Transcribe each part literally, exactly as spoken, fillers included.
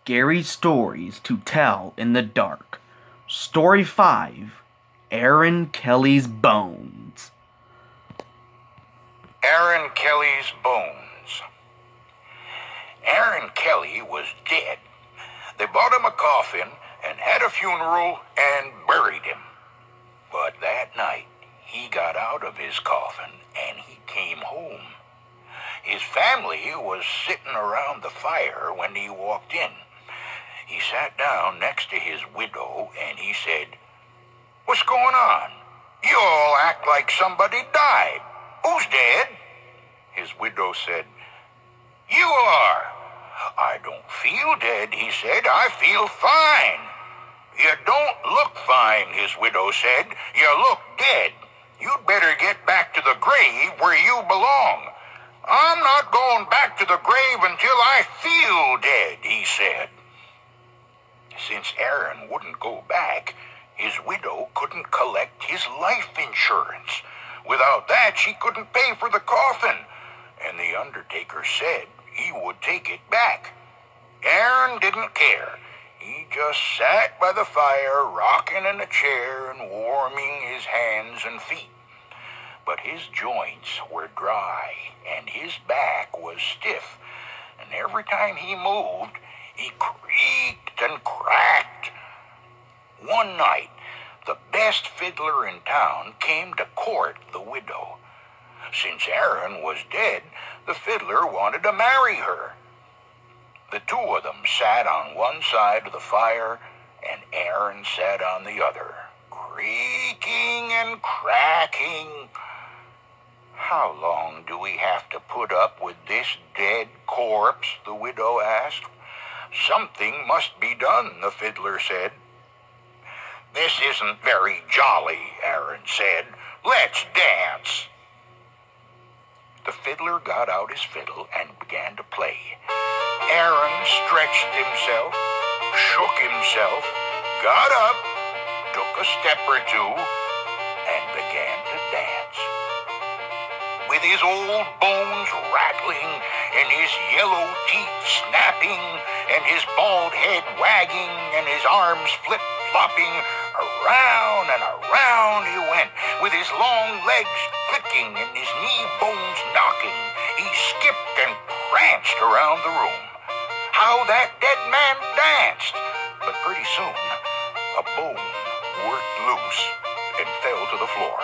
Scary stories to tell in the dark. Story five. Aaron Kelly's Bones. Aaron Kelly's Bones. Aaron Kelly was dead. They bought him a coffin and had a funeral and buried him. But that night, he got out of his coffin and he came home. His family was sitting around the fire when he walked in. He sat down next to his widow and he said, "What's going on? You all act like somebody died. Who's dead?" His widow said, "You are." "I don't feel dead," he said. "I feel fine." "You don't look fine," his widow said. "You look dead. You'd better get back to the grave where you belong." "I'm not going back to the grave until I feel dead," he said. Since Aaron wouldn't go back, his widow couldn't collect his life insurance. Without that, she couldn't pay for the coffin, and the undertaker said he would take it back. Aaron didn't care. He just sat by the fire, rocking in a chair and warming his hands and feet. But his joints were dry, and his back was stiff, and every time he moved, he creaked and cracked. One night, the best fiddler in town came to court the widow. Since Aaron was dead, the fiddler wanted to marry her. The two of them sat on one side of the fire, and Aaron sat on the other, creaking and cracking. "How long do we have to put up with this dead corpse?" the widow asked. "Something must be done," the fiddler said. "This isn't very jolly," Aaron said. "Let's dance." The fiddler got out his fiddle and began to play. Aaron stretched himself, shook himself, got up, took a step or two, and began to dance. With his old bones rattling, and his yellow teeth snapping, and his bald head wagging, and his arms flip-flopping, around and around he went, with his long legs clicking and his knee bones knocking. He skipped and pranced around the room. How that dead man danced! But pretty soon, a bone worked loose and fell to the floor.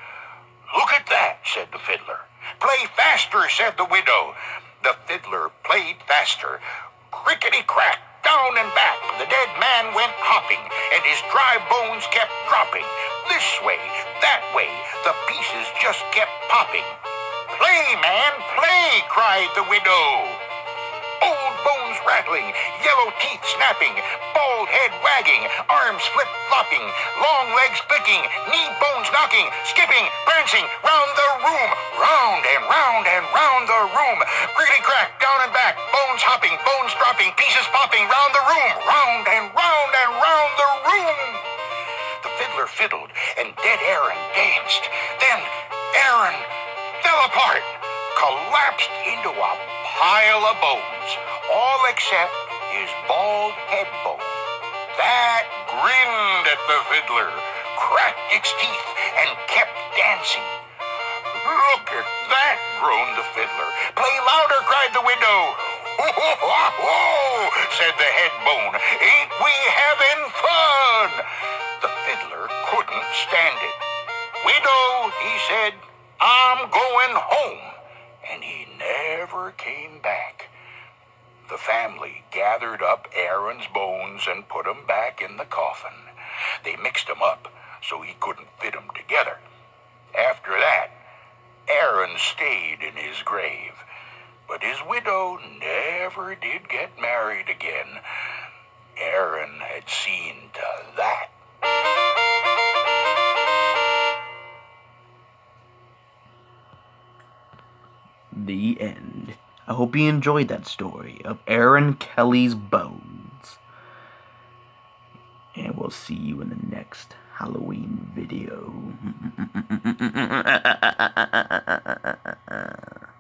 "Look at that," said the fiddler. "Play faster," said the widow. The fiddler played faster. Crickety-crack, down and back, the dead man went hopping, and his dry bones kept dropping. This way, that way, the pieces just kept popping. "Play, man, play," cried the widow. Old bones rattling, yellow teeth snapping, bald head wagging, arms flip-flopping, long legs clicking, knee bones knocking, skipping, prancing, round the room, round and round and round the room, crickety-crack, down and back, bones hopping, bones dropping, pieces popping, round the room, round and round and round the room. The fiddler fiddled, and dead Aaron danced. Then Aaron fell apart, collapsed into a pile of bones, all except his bald head bone. That grinned at the fiddler, cracked its teeth, and kept dancing. "Look at that," groaned the fiddler. "Play louder," cried the widow. "Ho, ho, ho, ho," said the head bone. "Ain't we having fun?" The fiddler couldn't stand it. "Widow," he said, "I'm going home." And he never came back. The family gathered up Aaron's bones and put them back in the coffin. They mixed them up so he couldn't fit them together. After that, Aaron stayed in his grave. But his widow never did get married again. Aaron had seen to that. The end. I hope you enjoyed that story of Aaron Kelly's Bones. And we'll see you in the next Halloween video.